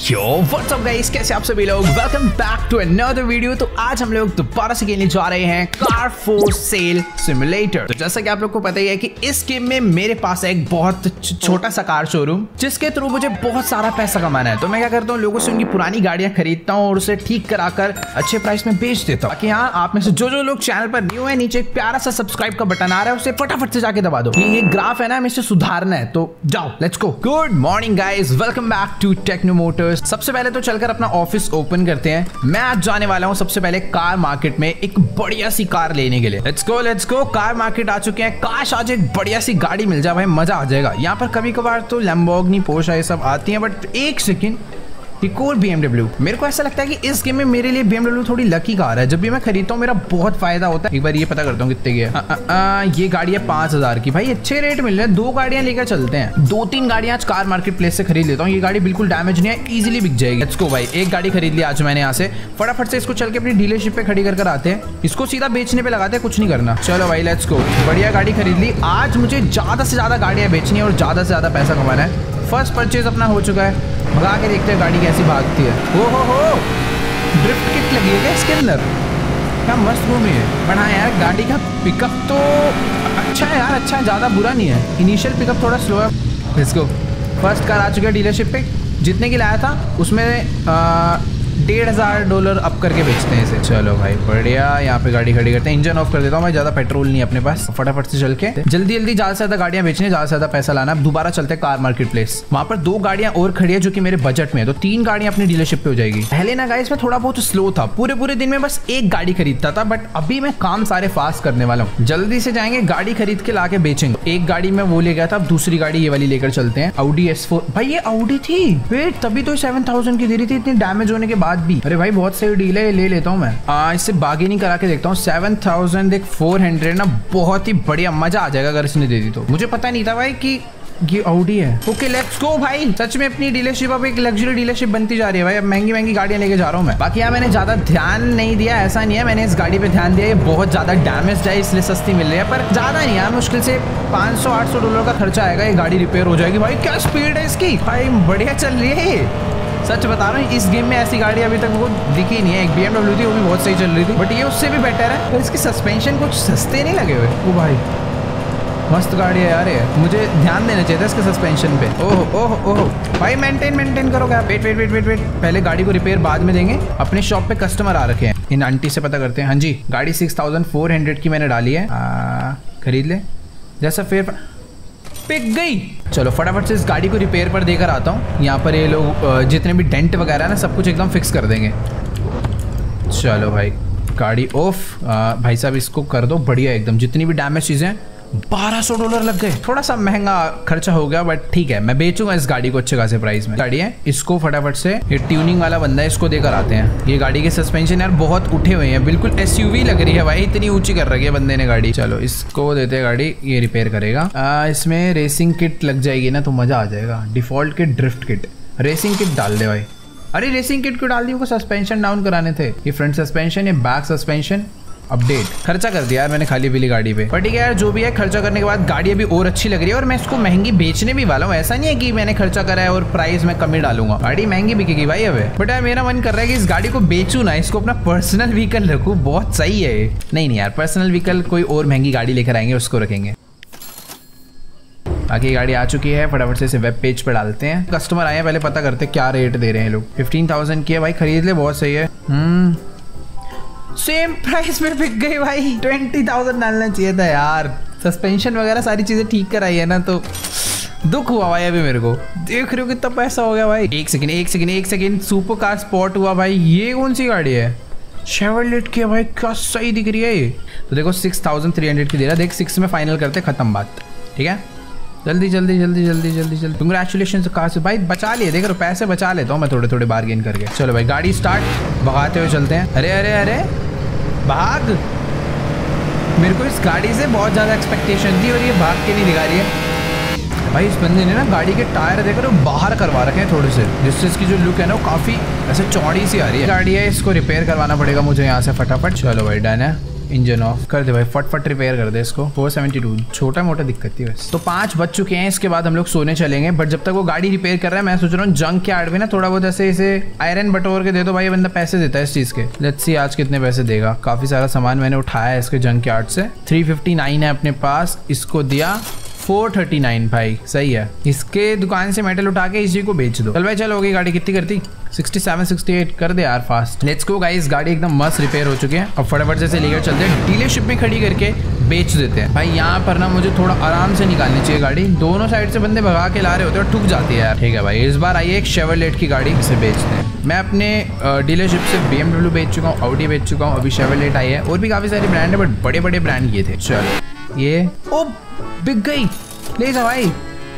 Yo what's up guys, कैसे आप सभी लोग। Welcome back to another video. तो आज हम लोग दोबारा से खेलने जा रहे हैं कार फॉर सेल सिमुलेटर। तो जैसा कि आप लोग को पता ही है कि इस गेम में मेरे पास है एक बहुत छोटा सा कार शोरूम जिसके थ्रू मुझे बहुत सारा पैसा कमाना है। तो मैं क्या करता हूँ, लोगों से उनकी पुरानी गाड़ियां खरीदता हूँ और उसे ठीक कराकर अच्छे प्राइस में बेच देता हूँ। बाकी हाँ, आप में से जो लोग चैनल पर न्यू है, नीचे एक प्यारा सा सब्सक्राइब का बटन आ रहा है, उसे फटाफट से जाके दबा दो। ये ग्राफ है ना, हमें इसे सुधारना है, तो जाओ let's go. Good morning guys, welcome back to Techno Motors. सबसे पहले तो चलकर अपना ऑफिस ओपन करते हैं। मैं आज जाने वाला हूं सबसे पहले कार मार्केट में एक बढ़िया सी कार लेने के लिए। Let's go. कार मार्केट आ चुके हैं। काश आज एक बढ़िया सी गाड़ी मिल जाए भाई, मजा आ जाएगा। यहाँ पर कभी कभार तो लैम्बोर्गिनी, पोर्शे ये सब आती है, बट एक सेकंड, एक और BMW। मेरे को ऐसा लगता है कि इस गेम में मेरे लिए BMW थोड़ी लकी कार है। जब भी मैं खरीदता हूँ मेरा बहुत फायदा होता है। एक बार ये पता करता हूँ कितने की है। ये गाड़ी है 5000 की। भाई अच्छे रेट मिल रहे हैं, 2 गाड़ियां लेकर चलते हैं। 2-3 गाड़ियां आज कार मार्केट प्लेस से खरीद लेता हूँ। ये गाड़ी बिल्कुल डैमेज नहीं है, इजीली बिक जाएगी। लेट्स गो भाई, एक गाड़ी खरीद ली आज मैंने यहाँ से। फटाफट से इसको चल के अपनी डीलरशिप पे खड़ी कर आते हैं। इसको सीधा बेचने पे लगाते हैं, कुछ नहीं करना। चलो भाई लेट्स गो। बढ़िया गाड़ी खरीद ली। आज मुझे ज्यादा से ज्यादा गाड़ियां बेचनी है और ज्यादा से ज्यादा पैसा कमाना है। फर्स्ट परचेज अपना हो चुका है। भगा के देखते हैं गाड़ी कैसी भागती है। हो ड्रिफ्ट किट लगी है क्या इसके अंदर? क्या मस्त घूमी है। पर हाँ यार, गाड़ी का पिकअप तो अच्छा है यार, अच्छा है, ज़्यादा बुरा नहीं है। इनिशियल पिकअप थोड़ा स्लो है। Let's go. फर्स्ट कार आ चुकी है डीलरशिप पे। जितने की लाया था उसमें $1500 अप करके बेचते हैं इसे। चलो भाई बढ़िया। यहाँ पे गाड़ी खड़ी करते हैं। इंजन ऑफ कर देता हूँ मैं, ज्यादा पेट्रोल नहीं अपने पास। फटाफट से चल के जल्दी ज्यादा से ज्यादा गाड़ियां बेचने, ज्यादा से ज्यादा पैसा लाना। अब दोबारा चलते हैं कार मार्केट प्लेस। वहाँ पर 2 गाड़ियां और खड़ी है जो कि मेरे बजट में है, तो 3 गाड़ियां अपनी डीलरशिप पे हो जाएगी। पहले ना गाइस मैं थोड़ा बहुत स्लो था, पूरे दिन में बस एक गाड़ी खरीदता था, बट अभी मैं काम सारे फास्ट करने वाला हूँ। जल्दी से जाएंगे, गाड़ी खरीद के लाके बेचेंगे। एक गाड़ी में वो ले गया था, अब दूसरी गाड़ी ये वाली लेकर चलते हैं। Audi S4। भाई ये Audi थी, वेट तभी तो 7000 की दे रही थी, इतनी डैमेज होने के बाद भी। अरे भाई बहुत सही डील है, ले लेता हूँ मैं। इससे बार्गेनिंग करा के देखता हूँ। 7400 ना, बहुत ही बढ़िया, मजा आ जाएगा अगर इसने दे दी तो। मुझे पता नहीं था भाई कि ये Audi है। ओके लेट्स गो भाई। सच में अपनी डीलरशिप अब एक लग्जरी डीलरशिप बनती जा रही है भाई। अब महंगी गाड़ियां लेके जा रहा हूँ मैं। बाकी यहाँ मैंने ज्यादा ध्यान नहीं दिया, ऐसा नहीं है, मैंने इस गाड़ी पे ध्यान दिया। ये बहुत ज्यादा डैमेज है इसलिए सस्ती मिल रही है, पर ज्यादा नहीं है, मुश्किल से $500-800 का खर्चा आएगा। ये गाड़ी रिपेयर हो जाएगी। भाई क्या स्पीड है इसकी, भाई बढ़िया चल रही है। सच बता रहा हूँ, इस गेम में ऐसी गाड़ी अभी तक वो दिखी नहीं है। एक BMW थी, वो भी बहुत सही चल रही थी, बट ये उससे भी बेटर है। तो इसके सस्पेंशन कुछ सस्ते नहीं लगे हुए। ओ भाई मस्त गाड़ी है यार ये, मुझे ध्यान देना चाहिए था इसके सस्पेंशन पे। ओह भाई मेंटेन करो क्या। वेट, पहले गाड़ी को रिपेयर बाद में देंगे। अपने शॉप पे कस्टमर आ रखे हैं, इन आंटी से पता करते हैं। हाँ जी, गाड़ी 6400 की मैंने डाली है। खरीद ले, जैसा फेयर पिक गई। चलो फटाफट से इस गाड़ी को रिपेयर पर देकर आता हूँ। यहाँ पर ये लोग जितने भी डेंट वगैरह है ना, सब कुछ एकदम फिक्स कर देंगे। चलो भाई गाड़ी ऑफ। भाई साहब इसको कर दो बढ़िया एकदम। जितनी भी डैमेज चीज़ें, $1200 लग गए। थोड़ा सा महंगा खर्चा हो गया, बट ठीक है, मैं बेचूंगा इस गाड़ी को अच्छे खासे प्राइस में। गाड़ी है, इसको फटाफट से, ये ट्यूनिंग वाला बंदा है, इसको देकर आते हैं। ये गाड़ी के सस्पेंशन यार बहुत उठे हुए हैं, बिल्कुल SUV लग रही है भाई, इतनी ऊंची कर रखी है बंदे ने गाड़ी। चलो इसको देते हैं गाड़ी, ये रिपेयर करेगा। इसमें रेसिंग किट लग जाएगी ना, तो मजा आ जाएगा। Default kit, drift kit, racing kit डाल दे भाई। अरे रेसिंग किट क्यों डाल दी, उनको सस्पेंशन डाउन कराने थे। ये फ्रंट सस्पेंशन, ये बैक सस्पेंशन अपडेट। खर्चा कर दिया यार मैंने खाली पीली गाड़ी पे, पर ठीक है यार, जो भी है खर्चा करने के बाद गाड़ी अभी और अच्छी लग रही है। और मैं इसको महंगी बेचने भी वाला हूँ, ऐसा नहीं है कि मैंने खर्चा करा है और प्राइस में कमी डालूंगा। गाड़ी महंगी बिकेगी भाई अब। बट यार मेरा मन कर रहा है कि इस गाड़ी को बेचूं ना, इसको अपना पर्सनल व्हीकल रखूं, बहुत सही है। नहीं यार, पर्सनल व्हीकल कोई और महंगी गाड़ी लेकर आएंगे, उसको रखेंगे। बाकी गाड़ी आ चुकी है, फटाफट से इसे वेब पेज पे डालते हैं। कस्टमर आए हैं, पहले पता करते क्या रेट दे रहे हैं लोग। 15000 की है भाई, खरीद ले, बहुत सही है। सेम प्राइस में बिक गई भाई। 20000 डालना चाहिए था यार। सस्पेंशन वगैरह सारी चीजें ठीक कराई है ना, तो दुख हुआ भाई अभी मेरे को। देख रहे हो कितना पैसा हो गया भाई। एक सेकंड, सुपर कार स्पॉट हुआ भाई। ये कौन सी गाड़ी है? शेवरलेट की है भाई, क्या सही दिख रही है ये तो। देखो 6300 की दे रहा। देख 6 में फाइनल करते, खत्म बात, ठीक है। जल्दी। कंग्रेचुलेशन कार से भाई, बचा लिए। देख रहे हो, पैसे बचा लेता हूँ मैं थोड़े बार्गेन करके। चलो भाई गाड़ी स्टार्ट, भगाते हुए चलते हैं। अरे भाग। मेरे को इस गाड़ी से बहुत ज़्यादा एक्सपेक्टेशन थी और ये भाग के नहीं दिखा रही है भाई। इस बंदे ने ना गाड़ी के टायर देख रहे हो बाहर करवा रखे हैं थोड़े से, जिससे इसकी जो लुक है ना वो काफ़ी ऐसे चौड़ी सी आ रही है। गाड़ी है, इसको रिपेयर करवाना पड़ेगा मुझे यहाँ से फटाफट। चलो भाई डन है। इंजन ऑफ कर दे भाई, फटफट रिपेयर कर दे इसको। 472 छोटा मोटा दिक्कत थी बस। तो 5 बज चुके हैं, इसके बाद हम लोग सोने चलेंगे। बट जब तक वो गाड़ी रिपेयर कर रहा है मैं सोच रहा हूँ जंक यार्ड में ना थोड़ा बहुत ऐसे इसे आयरन बटोर के दे दो भाई, बंदा पैसे देता है इस चीज के। लेट्स सी आज कितने पैसे देगा। काफी सारा सामान मैंने उठाया है इसके जंक यार्ड से। 359 है अपने पास, इसको दिया 439 भाई, सही है। इसके दुकान से मेटल उठा के इसी को बेच दो। चल भाई चल, हो गई गाड़ी। कितनी करती? 67 68 कर दे यार फास्ट। लेट्स गो गाइस, गाड़ी एकदम मस्त रिपेयर हो चुकी है। अब फटाफट से लेकर चलते हैं, डीलरशिप में खड़ी करके बेच देते हैं भाई। यहाँ पर ना मुझे थोड़ा आराम से निकालनी चाहिए गाड़ी, दोनों साइड से बंदे भगा के ला रहे होते हैं और ठुक जाती है यार। ठीक है भाई, इस बार आई एक शेवरलेट की गाड़ी, इसे बेचते हैं। मैं अपने डीलरशिप से BMW बेच चुका हूँ, ऑडी बेच चुका हूँ, अभी शेवरलेट आई है। और भी काफी सारे ब्रांड है बट बड़े बड़े ब्रांड ये थे। चलो ये ओ बिक गई, ले जा भाई,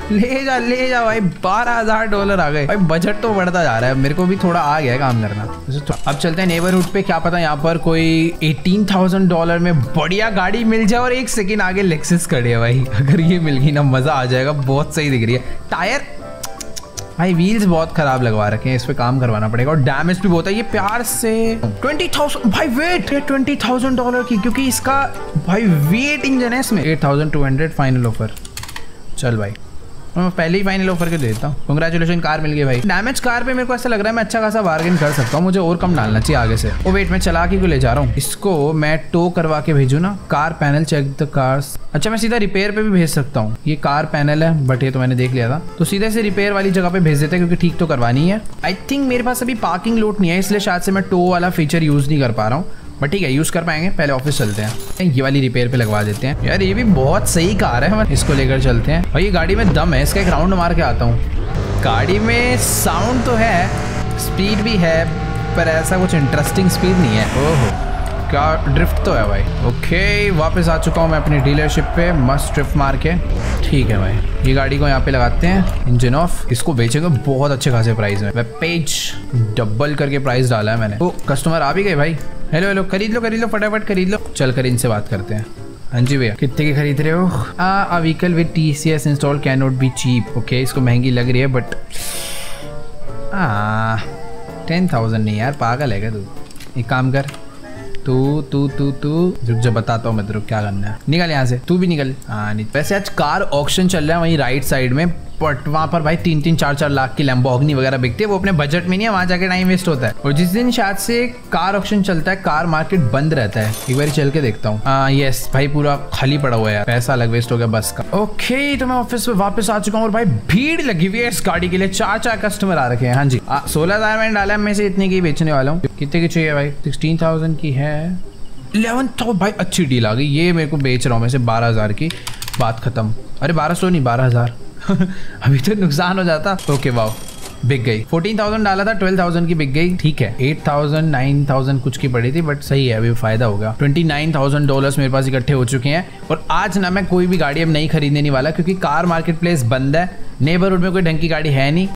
ले जा भाई। $12,000 आ गए भाई। बजट तो बढ़ता जा रहा है, मेरे को भी थोड़ा आ गया है काम करना। अब चलते हैं नेबरहुड पे, क्या पता यहाँ पर कोई $18,000 में बढ़िया गाड़ी मिल जाए। और एक सेकंड आगे लेक्सस खड़ी है भाई, अगर ये मिल गई ना मजा आ जाएगा। बहुत सही दिख रही है। टायर भाई, व्हील्स बहुत खराब लगवा रखे हैं, इस पे काम करवाना पड़ेगा। और डैमेज भी बहुत है। ये प्यार से 20,000 भाई, वेट $20,000 की, क्योंकि इसका भाई वेट इंजन है इसमें। 8,200 फाइनल ऑफर। चल भाई, मैं पहले ही फाइनल ऑफर के देता हूँ। कांग्रेचुलेशन, कार मिल गई भाई। डैमेज कार पे मेरे को ऐसा लग रहा है मैं अच्छा खासा बार्गेन कर सकता हूँ, मुझे और कम डालना चाहिए आगे से। ओ वेट, मैं चला के क्यों ले जा रहा हूँ इसको? मैं टो करवा के भेजू ना। Car panel check the cars. अच्छा, मैं सीधा रिपेयर पे भी भेज सकता हूँ। ये कार पैनल है बट ये तो मैंने देख लिया था, तो सीधे से रिपेयर वाली जगह पे भेज देते हैं क्योंकि ठीक तो करवानी है। आई थिंक मेरे पास अभी पार्किंग लोट नहीं है, इसलिए शायद से मैं टो वाला फीचर यूज नहीं कर पा रहा हूँ। बट ठीक है, यूज कर पाएंगे। पहले ऑफिस चलते हैं, ये वाली रिपेयर पे लगवा देते हैं। यार ये भी बहुत सही कार है, इसको लेकर चलते हैं। और ये गाड़ी में दम है, इसका एक राउंड मार के आता हूँ। गाड़ी में साउंड तो है, स्पीड भी है, पर ऐसा कुछ इंटरेस्टिंग स्पीड नहीं है। ओहो, क्या ड्रिफ्ट तो है भाई। ओके, वापस आ चुका हूँ मैं अपनी डीलरशिप पे, मस्त ड्रिफ्ट मार के। ठीक है भाई, ये गाड़ी को यहाँ पे लगाते हैं, इंजन ऑफ। इसको बेचेंगे बहुत अच्छे खासे प्राइस में। वेब पेज डबल करके प्राइस डाला है मैंने। तो कस्टमर आ भी गए भाई। हेलो हेलो, खरीद लो फटाफट खरीद लो। चल कर इनसे बात करते हैं। हाँ जी भैया, कितने की खरीद रहे हो? A vehicle with TCS install can not be cheap. Okay, इसको महंगी लग रही है बट 10,000 नहीं यार, पागल है क्या तू? एक काम कर, तू रुक जा, बताता हूँ मैं तेरे को क्या करना है। निकल यहाँ से, तू भी निकल। हाँ नहीं, वैसे आज कार ऑक्शन चल रहा है वहीं राइट साइड में, बट वहाँ पर भाई 3-3 4-4 लाख की लैम्बोर्गिनी वगैरह बिकती है। वो अपने बजट में नहीं है, वहाँ जाके टाइम वेस्ट होता है। और जिस दिन शायद से कार ऑक्शन चलता है, कार मार्केट बंद रहता है। एक बार चल के देखता हूँ। यस भाई, पूरा खाली पड़ा हुआ है यार, पैसा अलग वेस्ट हो गया बस का। ओके, तो मैं ऑफिस में वापस आ चुका हूँ और भाई भीड़ लगी हुई है इस गाड़ी के लिए। 4 कस्टमर आ रखे हैं। हाँ जी, 16,000 मैंने डाला है, मैं से इतने की बेचने वाला हूँ। कितने की चाहिए भाई? 16,000 की है। 11,000 भाई, अच्छी डील आ गई। ये मेरे को बेच रहा हूँ मैं से 12,000 की, बात खत्म। अरे 1200 नहीं, 12,000 अभी तो नुकसान हो जाता। ओके वाओ, बिक गई। 14,000 डाला था, 12,000 की बिक गई। ठीक है, 8,000 9,000 कुछ की पड़ी थी बट सही है, अभी फायदा होगा। $29,000 मेरे पास इकट्ठे हो चुके हैं। और आज ना मैं कोई भी गाड़ी अब नहीं खरीदने वाला, क्योंकि कार मार्केट प्लेस बंद है। नेबरहुड में कोई ढंग की गाड़ी है नहीं।